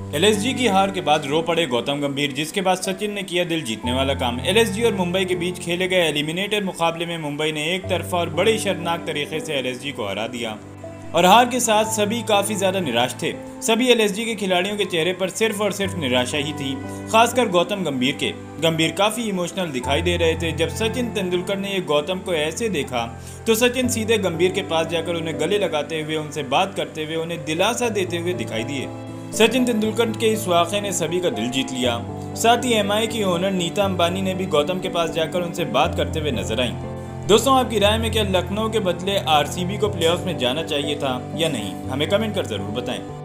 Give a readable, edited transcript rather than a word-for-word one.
LSG की हार के बाद रो पड़े गौतम गंभीर, जिसके बाद सचिन ने किया दिल जीतने वाला काम। एलएसजी और मुंबई के बीच खेले गए एलिमिनेटर मुकाबले में मुंबई ने एक तरफा और बड़े शर्मनाक तरीके से एलएसजी को हरा दिया और हार के साथ सभी काफी ज्यादा निराश थे। सभी एलएसजी के खिलाड़ियों के चेहरे पर सिर्फ और सिर्फ निराशा ही थी, खासकर गौतम गंभीर के। गंभीर काफी इमोशनल दिखाई दे रहे थे। जब सचिन तेंदुलकर ने ये गौतम को ऐसे देखा तो सचिन सीधे गंभीर के पास जाकर उन्हें गले लगाते हुए, उनसे बात करते हुए, उन्हें दिलासा देते हुए दिखाई दिए। सचिन तेंदुलकर के इस वाक़े ने सभी का दिल जीत लिया। साथ ही एमआई की ओनर नीता अंबानी ने भी गौतम के पास जाकर उनसे बात करते हुए नजर आई। दोस्तों, आपकी राय में क्या लखनऊ के बदले आरसीबी को प्लेऑफ्स में जाना चाहिए था या नहीं? हमें कमेंट कर जरूर बताएं।